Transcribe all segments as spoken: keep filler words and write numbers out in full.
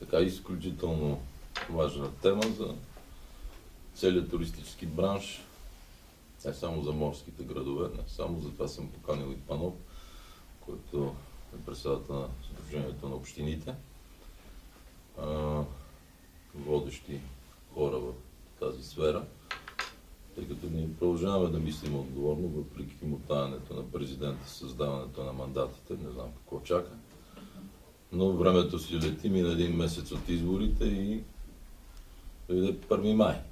така изключително важна тема за целият туристически бранш, не само за морските градове, не само, затова съм поканил и Панов, който е председател на Сдружението на общините, а, водещи хора в тази сфера, тъй като ние продължаваме да мислим отговорно, въпреки мотаенето на президента, създаването на мандатите, не знам какво чака. Но времето си лети, мина един месец от изборите и дойде първи май.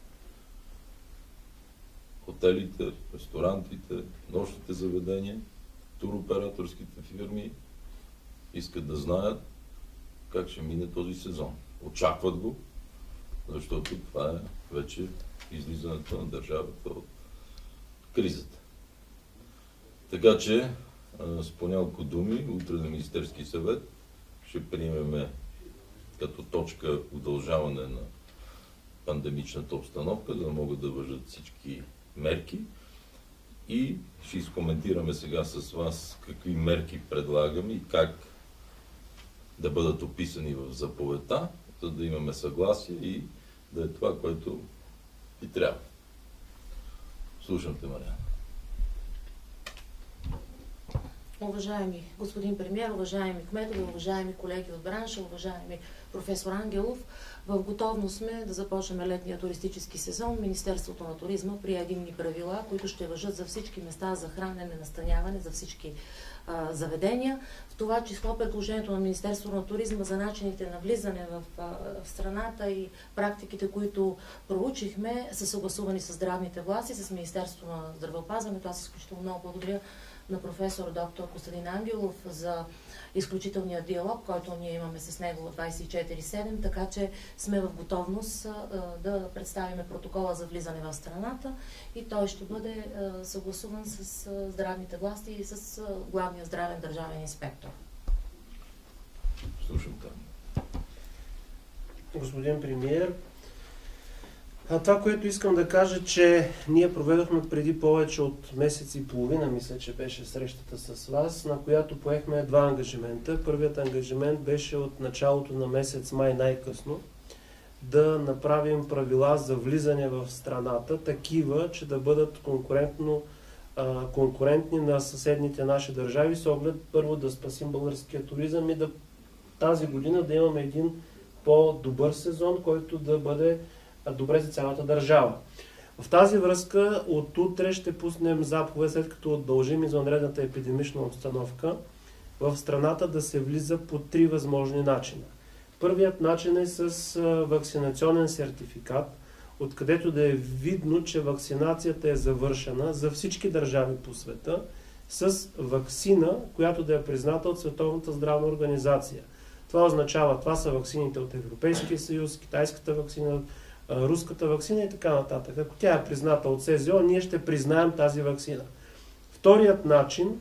Хотелите, ресторантите, нощните заведения, туроператорските фирми искат да знаят как ще мине този сезон. Очакват го, защото това е вече излизането на държавата от кризата. Така че, с по няколко думи, утре на Министерски съвет ще приемеме като точка удължаване на пандемичната обстановка, за да могат да важат всички мерки. И ще изкоментираме сега с вас какви мерки предлагаме и как да бъдат описани в заповедта, за да имаме съгласие и да е това, което и трябва. Слушам те, Мариана. Уважаеми господин премиер, уважаеми кметове, уважаеми колеги от бранша, уважаеми професор Ангелов, в готовност сме да започнем летния туристически сезон. Министерството на туризма прие единни правила, които ще важат за всички места за хранене, настаняване, за всички а, заведения. В това число предложението на Министерството на туризма за начините на влизане в, а, в страната и практиките, които проучихме, са съгласувани с здравните власти, с Министерството на здравеопазването. Аз изключително много благодаря на професор доктор Костадин Ангелов за изключителния диалог, който ние имаме с него от двадесет и четири седем, така че сме в готовност а, да представим протокола за влизане в страната и той ще бъде а, съгласуван с а, здравните власти и с а, главния здравен държавен инспектор. Слушам там. Господин премиер, а това, което искам да кажа, че ние проведохме преди повече от месец и половина, мисля, че беше срещата с вас, на която поехме два ангажимента. Първият ангажимент беше от началото на месец май най-късно да направим правила за влизане в страната, такива, че да бъдат конкурентно, а, конкурентни на съседните наши държави, с оглед първо да спасим българския туризъм и да тази година да имаме един по-добър сезон, който да бъде добре за цялата държава. В тази връзка от утре ще пуснем заповед, след като удължим извънредната епидемична обстановка, в страната да се влиза по три възможни начина. Първият начин е с вакцинационен сертификат, откъдето да е видно, че вакцинацията е завършена за всички държави по света с ваксина, която да е призната от Световната здравна организация. Това означава, това са ваксините от Европейския съюз, китайската ваксина, руската ваксина и така нататък. Ако тя е призната от СЗО, ние ще признаем тази ваксина. Вторият начин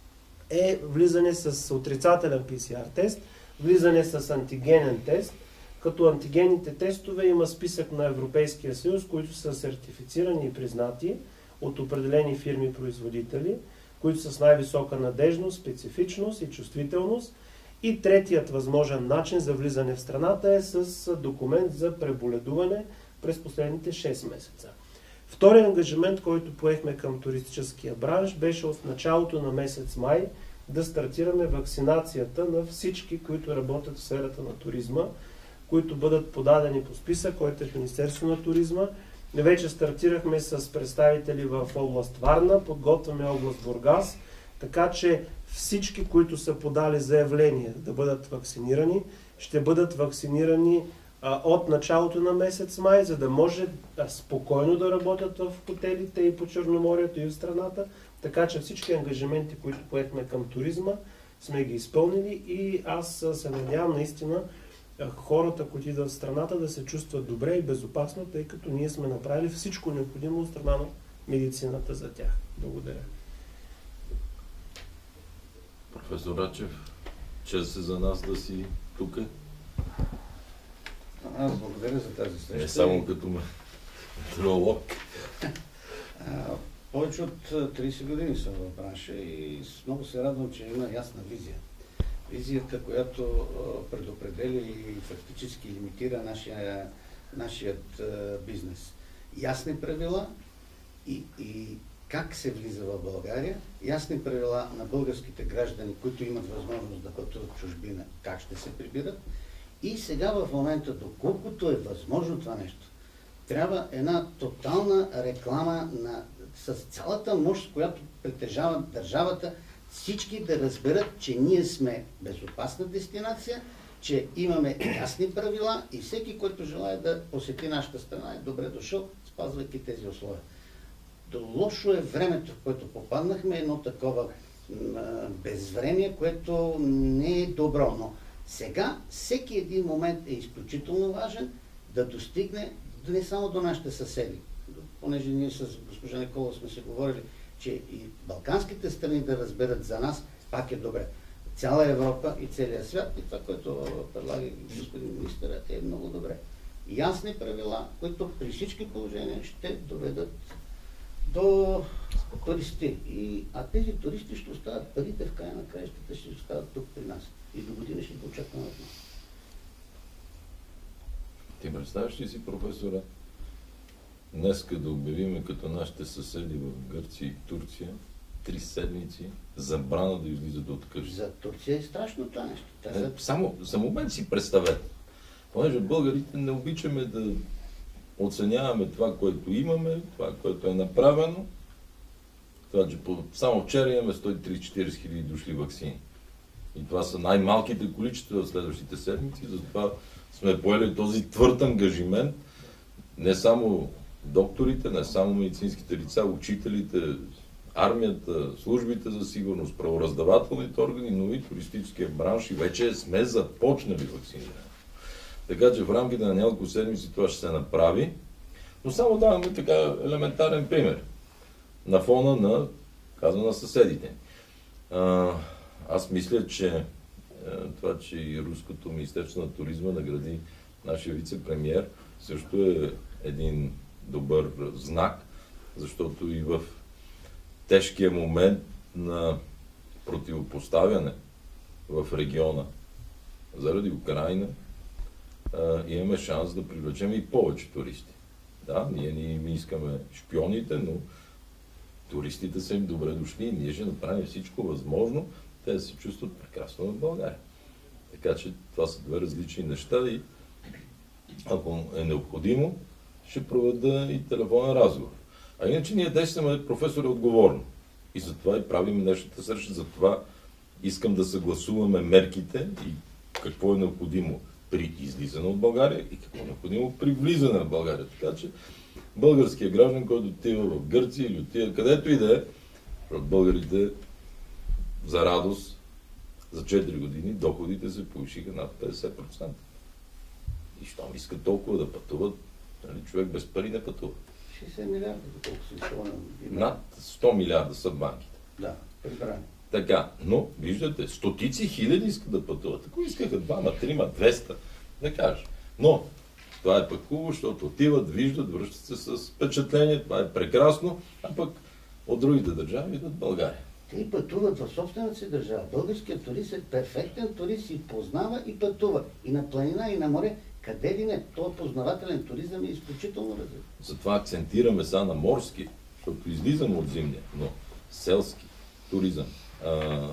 е влизане с отрицателен пи си ар тест, влизане с антигенен тест, като антигенните тестове има списък на Европейския съюз, които са сертифицирани и признати от определени фирми-производители, които са с най-висока надежност, специфичност и чувствителност. И третият възможен начин за влизане в страната е с документ за преболедуване през последните шест месеца. Вторият ангажимент, който поехме към туристическия бранш, беше от началото на месец май да стартираме вакцинацията на всички, които работят в сферата на туризма, които бъдат подадени по списък, който е в Министерството на туризма. Вече стартирахме с представители в област Варна, подготвяме област Бургас, така че всички, които са подали заявление да бъдат вакцинирани, ще бъдат вакцинирани а, от началото на месец май, за да може а, спокойно да работят в хотелите и по Черноморието и в страната. Така че всички ангажименти, които поехме към туризма, сме ги изпълнили и аз се надявам наистина а, хората, които идват в страната, да се чувстват добре и безопасно, тъй като ние сме направили всичко необходимо от страна на медицината за тях. Благодаря. Професор Рачев, чест е за нас да си тук. Аз благодаря за тази среща. Не само като метеоролог. Повече от тридесет години съм в бранша и много се радвам, че има ясна визия. визията, която а, предопределя и фактически лимитира нашия, нашият а, бизнес. Ясни правила и, и как се влиза в България, ясни правила на българските граждани, които имат възможност да пътуват в чужбина, как ще се прибират. И сега в момента, доколкото е възможно това нещо, трябва една тотална реклама на, с цялата мощ, която притежава държавата, всички да разберат, че ние сме безопасна дестинация, че имаме ясни правила и всеки, който желая да посети нашата страна, е добре дошъл, спазвайки тези условия. Лошо е времето, в което попаднахме, едно такова безвремие, което не е добро. Но сега всеки един момент е изключително важен да достигне не само до нашите съседи. Понеже ние с госпожа Никола сме се говорили, че и балканските страни да разберат за нас, пак е добре. Цяла Европа и целия свят, и това, което предлага господин министър, е много добре. Ясни правила, които при всички положения ще доведат до туристи. И, а тези туристи ще остават парите в края на краищата, ще остават тук при нас. И до година ще го очакваме от нас. Ти представяш ли си, професора, днеска да обявиме като нашите съседи в Гърция и Турция три седмици забрана да излизат от къщи? За Турция е страшно това нещо. Не, за... Само за момент си представете. Понеже българите не обичаме да оценяваме това, което имаме, това, което е направено. Това, че по... само вчера имаме сто и тридесет до четиридесет хиляди дошли ваксини. И това са най-малките количества в следващите седмици, затова сме поели този твърд ангажимент. Не само докторите, не само медицинските лица, учителите, армията, службите за сигурност, правораздавателните органи, но и туристическия бранш, и вече сме започнали вакциниране. Така че в рамките на няколко седмици това ще се направи. Но само даваме така елементарен пример. На фона на, казва, на съседите. А, аз мисля, че това, че и Руското министерство на туризма награди нашия вице-премиер, също е един добър знак, защото и в тежкия момент на противопоставяне в региона заради Украйна, имаме шанс да привлечем и повече туристи. Да, ние не искаме шпионите, но туристите са им добре дошли и ние ще направим всичко възможно те да се чувстват прекрасно в България. Така че това са две различни неща и ако е необходимо, ще проведа и телефонен разговор. А иначе ние действаме, професор, отговорно. И затова и правим днешната среща, затова искам да съгласуваме мерките и какво е необходимо при излизане от България и какво е необходимо при влизане в България. Така че българският граждан, който отива в Гърция или отива където и да е, защото българите за радост за четири години доходите се повишиха над петдесет процента. И щом искат толкова да пътуват, нали, човек без пари не пътува. шейсет милиарда, доколко се изпълням. Над сто милиарда са банките. Да, прибрани. Така, но виждате, стотици хиляди искат да пътуват. Ако искаха двама, трима, двеста, да кажа. Но това е пък хубаво, защото отиват, виждат, връщат се с впечатление, това е прекрасно, а пък от другите държави идват в България. Те пътуват в собствената си държава. Българският турист е перфектен турист и познава и пътува. И на планина, и на море. Къде ли не? Това познавателен туризъм е изключително развит. Затова акцентираме сега на морски, защото излизаме от зимния, но селски туризъм, а,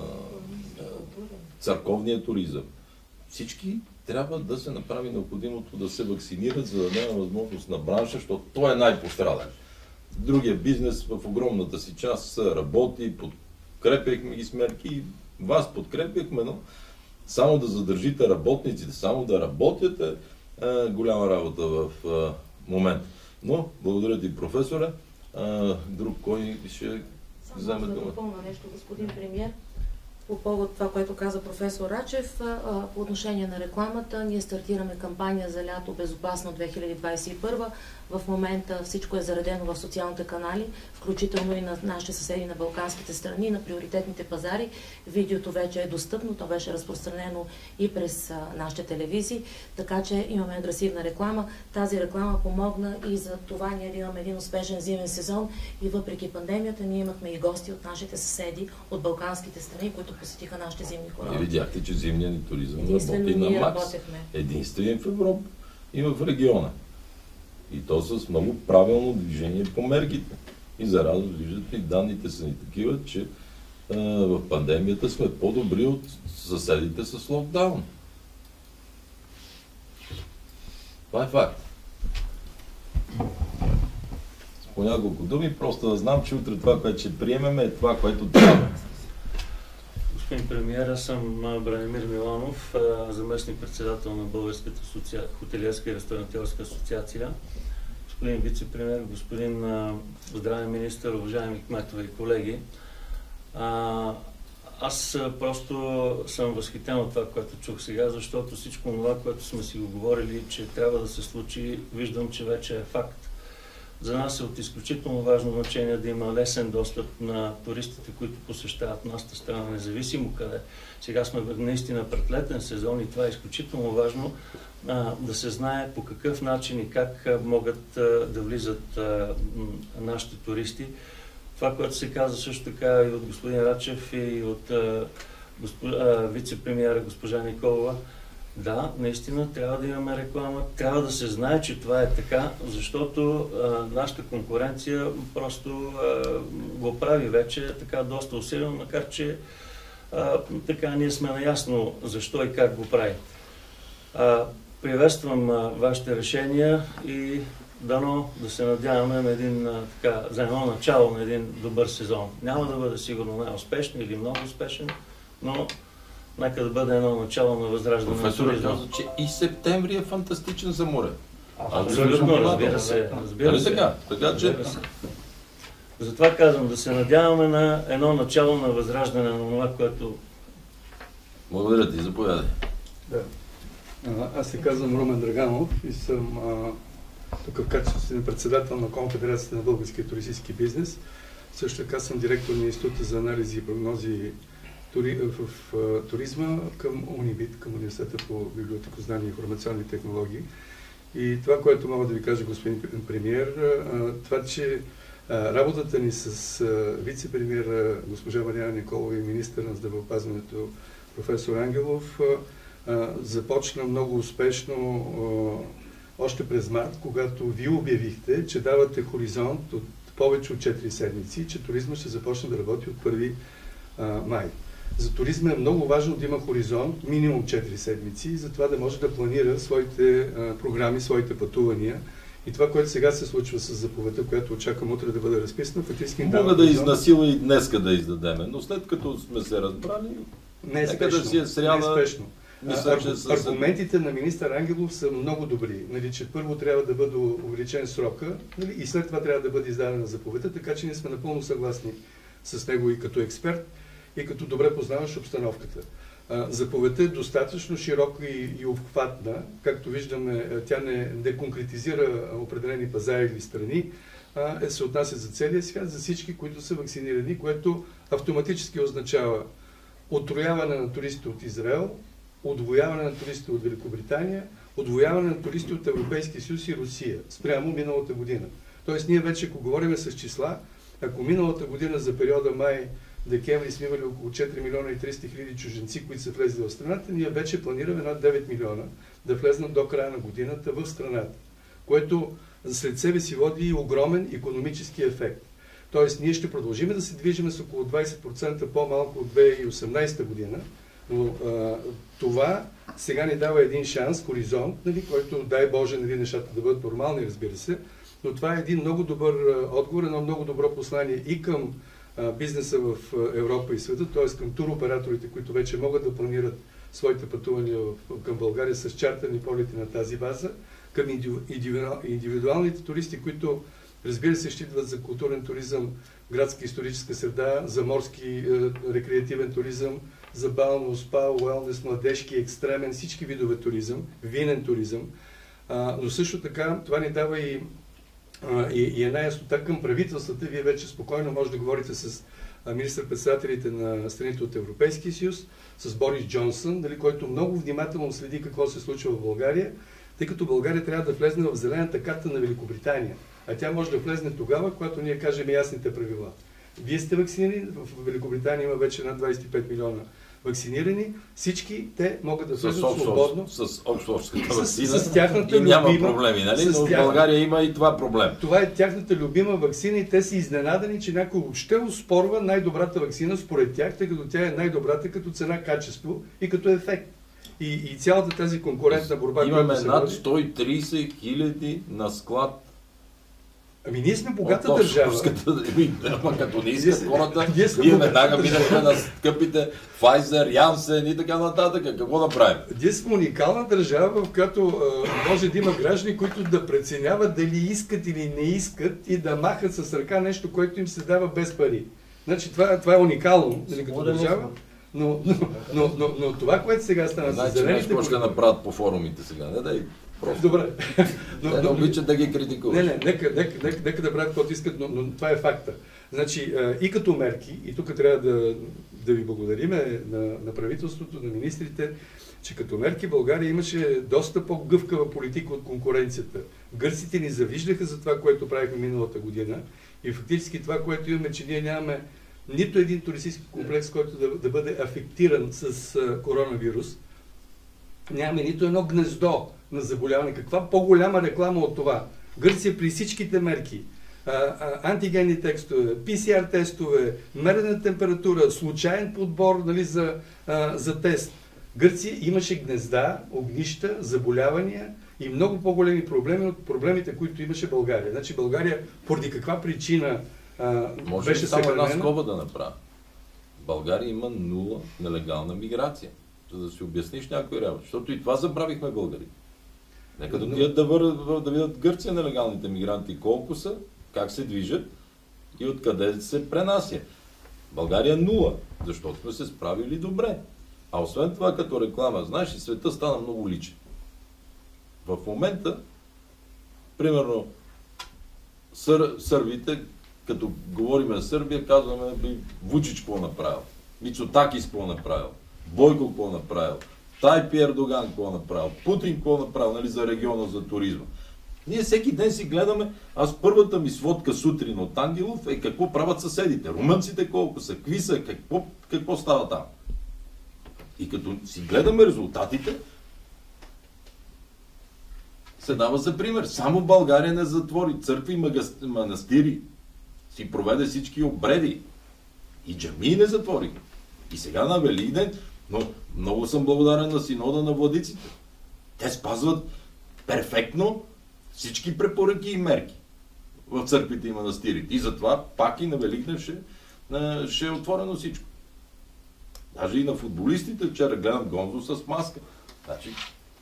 църковния туризъм. Всички трябва да се направи необходимото да се вакцинират, за да дадем възможност на бранша, защото той е най-пострадан. Другия бизнес в огромната си част работи, подкрепяхме ги с мерки и вас подкрепяхме, но само да задържите работниците, само да работят е, е голяма работа в е, момента. Но, благодаря ти, професора. Е, друг кой ще вземе дума? дума? Да допълня нещо, господин премиер. По повод това, което каза професор Рачев, по отношение на рекламата, ние стартираме кампания за лято Безопасно две хиляди двадесет и първа. В момента всичко е заредено в социалните канали, включително и на нашите съседи на балканските страни, на приоритетните пазари. Видеото вече е достъпно, то беше разпространено и през нашите телевизии, така че имаме агресивна реклама. Тази реклама помогна и за това ние да имаме един успешен зимен сезон и въпреки пандемията ние имахме и гости от нашите съседи, от балканските страни, които посетиха нашите зимни Вие курорти. видяхте, че зимният ни туризъм Единствено работи на ние макс. работехме. Единствен в Европа и в региона. И то с много правилно движение по мерките. И за радост виждате, и данните са ни такива, че а, в пандемията сме по-добри от съседите с локдаун. Това е факт. С по няколко думи, просто да знам, че утре това, което ще приемем, е това, което трябва. Господин премиер, аз съм Бранимир Миланов, заместник-председател на Българската соци... хотелиерска и ресторантьорска асоциация. Господин вице-премиер, господин здравен министър, уважаеми кметове и колеги. А, аз просто съм възхитен от това, което чух сега, защото всичко това, което сме си го говорили, че трябва да се случи, виждам, че вече е факт. За нас е от изключително важно значение да има лесен достъп на туристите, които посещават нашата страна, независимо къде. Сега сме наистина пред летен сезон и това е изключително важно а, да се знае по какъв начин и как могат а, да влизат а, нашите туристи. Това, което се каза също така и от господин Рачев и от а, госпо, а, вице-премиера госпожа Николова, да, наистина трябва да имаме реклама, трябва да се знае, че това е така, защото а, нашата конкуренция просто а, го прави вече така доста усилено, макар че а, така ние сме наясно защо и как го прави. А, приветствам а, вашите решения и дано да се надяваме на един, а, така, за едно начало на един добър сезон. Няма да бъде сигурно най-успешен или много успешен, но нека да бъде едно начало на възраждане на Професорът туризма. каза, че и септември е фантастичен за море. Абсолютно, разбира се. Разбира Нали се. така? Така че... Разбира се. Затова казвам, да се надяваме на едно начало на възраждане на това, което... Благодаря ти, заповядай. Да. Аз се казвам Румен Драганов и съм а, тук в качеството на председател на Конфедерацията на българския туристически бизнес. Също така съм директор на Института за анализи и прогнози тури, в, в, в туризма към УНИБИТ, към Университета по библиотекознание и информационни технологии. И това, което мога да ви кажа, господин премиер, а, това, че а, работата ни с вице-премиера госпожа Мариана Николова и министър на здравеопазването професор Ангелов а, а, започна много успешно а, още през март, когато вие обявихте, че давате хоризонт от повече от четири седмици, че туризма ще започне да работи от първи май. За туризма е много важно да има хоризонт, минимум четири седмици, за това да може да планира своите а, програми, своите пътувания. И това, което сега се случва с заповедта, която очаквам утре да бъде разписана, фактически... Мога да изнасила и днеска да издадеме, но след като сме се разбрали, не е спешно. да си е сряда... Не е спешно. Мисля, Аргу... че с... Аргументите на министър Ангелов са много добри. Нали, че първо трябва да бъде увеличен срока, нали, и след това трябва да бъде издадена заповедта, така че ние сме напълно съгласни с него и като експерт, и като добре познаваш обстановката. Заповедта е достатъчно широка и, и обхватна. Както виждаме, тя не, не конкретизира определени пазари или страни, а е, се отнася за целия свят, за всички, които са вакцинирани, което автоматически означава отрояване на туристи от Израел, удвояване на туристи от Великобритания, удвояване на туристи от Европейския съюз и Русия спрямо миналата година. Тоест ние вече, ако говорим с числа, ако миналата година за периода май-декември сме имали около четири милиона и триста хиляди чужденци, които са влезли в страната, ние вече планираме над девет милиона да влезнат до края на годината в страната, което след себе си води и огромен икономически ефект. Тоест ние ще продължим да се движим с около двадесет процента по-малко от две хиляди и осемнадесета година, но а, това сега ни дава един шанс, хоризонт, нали, който дай Боже нали, нещата да бъдат нормални, разбира се, но това е един много добър а, отговор, едно много добро послание и към а, бизнеса в а, Европа и света, т.е. към туроператорите, които вече могат да планират своите пътувания в, към България с чартърни полети на тази база, към индивидуалните туристи, които разбира се ще идват за културен туризъм, градска историческа среда, за морски е, рекреативен туризъм, за бално, спа, уелнес, младежки, екстремен, всички видове туризъм, винен туризъм. А, но също така това ни дава и, а, и, и една яснота към правителствата. Вие вече спокойно може да говорите с министър-председателите на страните от Европейския съюз, с Борис Джонсън, нали, който много внимателно следи какво се случва в България, тъй като България трябва да влезне в зелената карта на Великобритания. А тя може да влезне тогава, когато ние кажем ясните правила. Вие сте вакцинирани, в Великобритания има вече над двадесет и пет милиона вакцинирани, всички те могат да влезат свободно. С оксфордската С- вакцина с тяхната и няма любима- проблеми, нали? с Но в тях- България има и това проблем. Това е тяхната любима вакцина и те са изненадани, че някой въобще оспорва най-добрата вакцина според тях, тъй като тя е най-добрата като цена-качество и като ефект. И, и цялата тази конкурентна борба, Имаме която се над води- сто и тридесет хиляди на склад. Ами ние сме богата от държава. оксфордската- Еми, Ама като не Ние искат сме- хората, ние сме ние богата веднага държава. минахме на скъпите Pfizer, Janssen и така нататък. Какво да правим? Ние сме уникална държава, в която а, може да има граждани, които да преценяват дали искат или не искат и да махат с ръка нещо, което им се дава без пари. Значи това, това е уникално, нали, като Свободен държава. избор. Но, но, но, но, но това, което сега стана с Значи зелените... нещо ще политики- направят по форумите сега. Не дай просто. Добре. Те не обичат да ги критикуват. Не, не, нека, нека, нека, нека да правят каквото искат, но, но това е факта. Значи, а, и като мерки, и тук трябва да, да ви благодариме на, на правителството, на министрите, че като мерки България имаше доста по-гъвкава политика от конкуренцията. Гърците ни завиждаха за това, което правихме миналата година и фактически това, което имаме, че ние нямаме нито един туристически комплекс, който да, да бъде афектиран с а, коронавирус. Нямаме нито едно гнездо на заболяване. Каква по-голяма реклама от това? Гърция при всичките мерки, а, а, антигенни тестове, пи си ар тестове, мерене на температура, случайен подбор, нали, за, а, за тест. Гърция имаше гнезда, огнища, заболявания и много по-големи проблеми от проблемите, които имаше България. Значи България, поради каква причина а, Може ли беше само една съхранена? скоба да направя? България има нула нелегална миграция. За да си обясниш някои работи. Защото и това забравихме българи. Нека да Но- отидат да, вър... да видят Гърция нелегалните мигранти колко са, как се движат и откъде се пренася. България нула, защото сме се справили добре. А освен това, като реклама, знаеш, и света стана много личен. В момента, примерно, сър... сърбите, като говорим за Сърбия, казваме би Вучич какво направил, Мицотакис какво направил, Бойко какво направил, Тайпи Ердоган какво направил, Путин какво направил, нали, за региона, за туризма. Ние всеки ден си гледаме, аз първата ми сводка сутрин от Ангелов е какво правят съседите, румънците колко са, какви са, какво, какво става там. И като си гледаме резултатите, се дава за пример. Само България не затвори църкви и магас- манастири. Си проведе всички обреди. И джамии не затвори. И сега на Великден, но много съм благодарен на синода на владиците. Те спазват перфектно всички препоръки и мерки в църквите и манастирите. И затова пак и на Великден ще, а, ще е отворено всичко. Даже и на футболистите вчера гледам Гонзо с маска. Значи,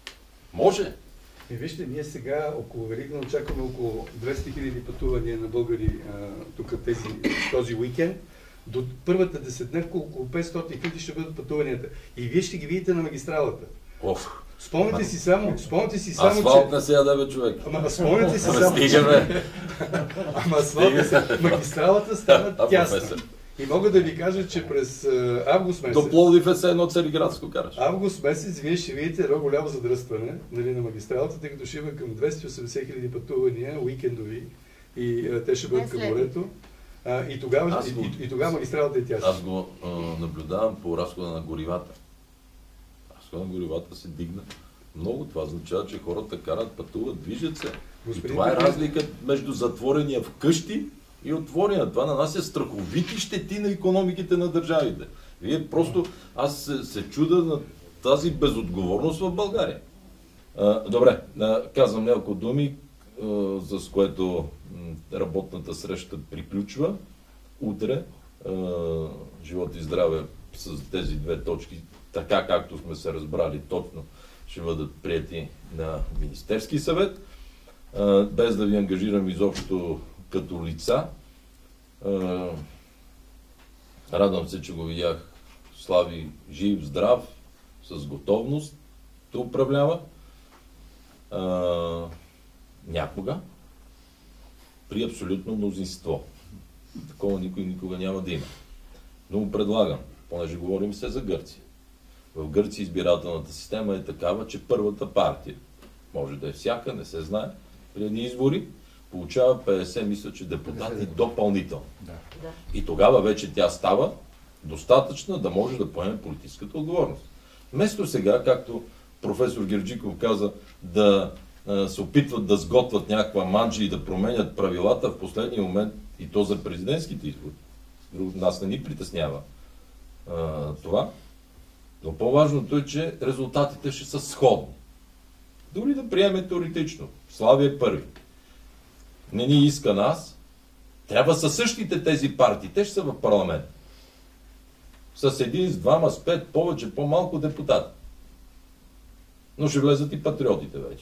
може. И вижте, ние сега около Великден очакваме около двеста хиляди пътувания на българи а, тук тези, този уикенд. До първата десетдневка около петстотин хиляди ще бъдат пътуванията. И вие ще ги видите на магистралата. Оф. Спомняте си само, спомняте си само, Асфалт че... не се яде, бе, човек. Ама спомняте си Ама само, стига, че... бе. Ама асфалт, магистралата стана А, тясна. професор. И мога да ви кажа, че през а, август месец... До Пловдив е все едно Цариградско караш. Август месец вие ще видите едно голямо задръстване, нали, на магистралата, тъй като ще има към двеста и осемдесет хиляди пътувания, уикендови, и а, те ще бъдат към Не морето. А, и, тогава, Аз и, го- и, и тогава магистралата е тясна. Аз го а, наблюдавам по разхода на горивата. Разхода на горивата се дигна много. Това означава, че хората карат, пътуват, движат се. И Господин това е Петров, разлика между затворения вкъщи и отворения. Това нанася страховити щети на икономиките на държавите. Вие просто, аз се, се чуда на тази безотговорност в България. А, добре, а, казвам няколко думи, а, за с което м, работната среща приключва. Утре, а, живот и здраве с тези две точки, така както сме се разбрали точно, ще бъдат прияти на Министерски съвет. А, без да ви ангажирам изобщо като лица. А, радвам се, че го видях Слави жив, здрав, с готовност да управлява. А, някога при абсолютно мнозинство. Такова никой никога няма да има. Но му предлагам, понеже говорим се за Гърция. В Гърция избирателната система е такава, че първата партия, може да е всяка, не се знае, при едни избори, получава петдесет, мисля, че депутати допълнително. Да. Да. И тогава вече тя става достатъчна да може да поеме политическата отговорност. Вместо сега, както професор Герджиков каза, да а, се опитват да сготвят някаква манджа и да променят правилата в последния момент, и то за президентските избори. Нас не ни притеснява а, това. Но по-важното е, че резултатите ще са сходни. Дори да приеме теоретично. Слави е първи. Не ни иска нас. Трябва със същите тези партии. Те ще са в парламент. С един, с двама, с пет, повече, по-малко депутати. Но ще влезат и патриотите вече.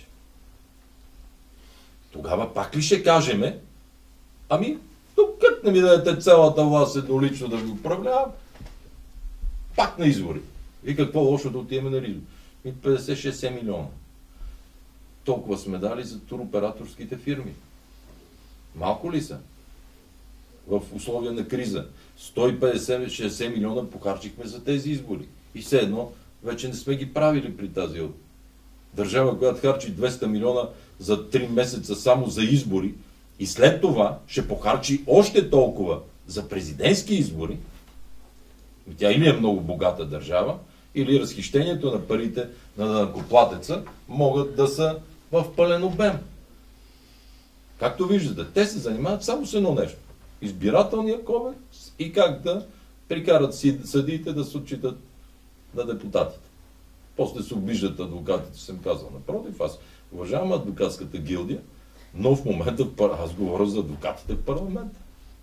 Тогава пак ли ще кажеме, ами, докато не ми дадете цялата власт еднолично да ви управлявам, пак на избори. И какво лошо да отиваме на избори? И петдесет шейсет милиона. Толкова сме дали за туроператорските фирми. Малко ли са? В условия на криза. сто и петдесет шейсет милиона похарчихме за тези избори. И все едно, вече не сме ги правили при тази държава, която харчи двеста милиона за три месеца само за избори и след това ще похарчи още толкова за президентски избори. Тя или е много богата държава, или разхищението на парите на данъкоплатеца могат да са в пълен обем. Както виждате, те се занимават само с едно нещо. Избирателния кодекс и как да прикарат съдиите да се отчитат на депутатите. После се обиждат адвокатите, съм казал. Напротив, аз уважавам адвокатската гилдия, но в момента аз говоря за адвокатите в парламента.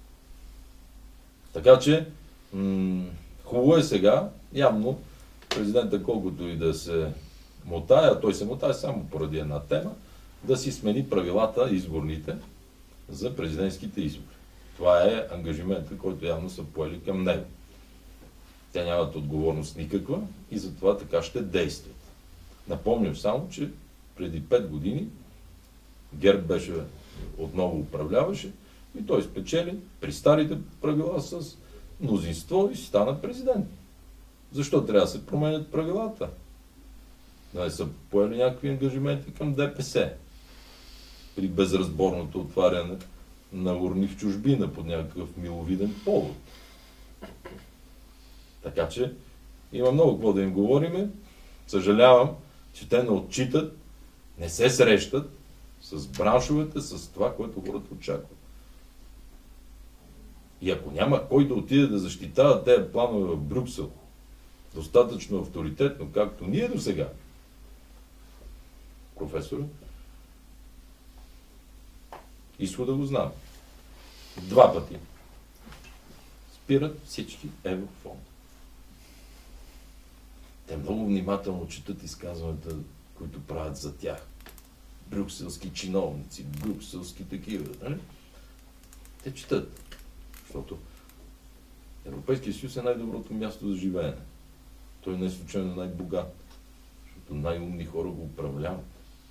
Така че, м- хубаво е сега, явно, президента колкото и да се мотае, а той се мотае само поради една тема, да си смени правилата изборните за президентските избори. Това е ангажиментът, който явно са поели към него. Те нямат отговорност никаква и затова така ще действат. Напомням само, че преди пет години ГЕРБ беше отново управляваше и той спечели при старите правила с мнозинство и стана президент. Защо трябва да се променят правилата? Да не са поели някакви ангажименти към ДПС при безразборното отваряне на урни в чужбина под някакъв миловиден повод. Така че има много какво да им говориме. Съжалявам, че те не отчитат, не се срещат с браншовете, с това, което хората очакват. И ако няма кой да отиде да защитава тези планове в Брюксел, достатъчно авторитетно, както ние до сега, професор, изхода го знам. Два пъти спират всички еврофонда. Те много внимателно четат изказването, които правят за тях. Брюкселски чиновници, брюкселски такива, нали? Те четат. Защото Европейския съюз е най-доброто място за живеене. Той не е случайно най-богат. Защото най-умни хора го управляват.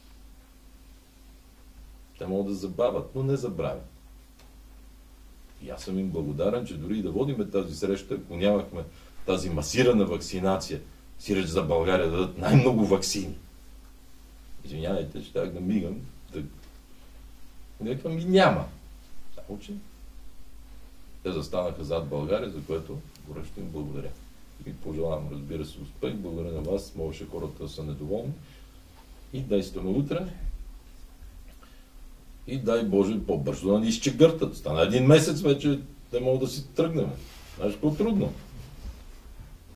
Те могат да забавят, но не забравят. И аз съм им благодарен, че дори и да водиме тази среща, ако нямахме тази масирана вакцинация, сиреч за България да дадат най-много ваксини. Извинявайте, ще да мигам. Да... Някакъв ми няма. Само, че те застанаха зад България, за което горещо им благодаря. И пожелавам, разбира се, успех. Благодаря на вас. Можеше хората да са недоволни. И действаме утре. И дай Боже по-бързо да ни изчегъртат. Стана един месец вече да могат да си тръгнем. Знаеш какво трудно?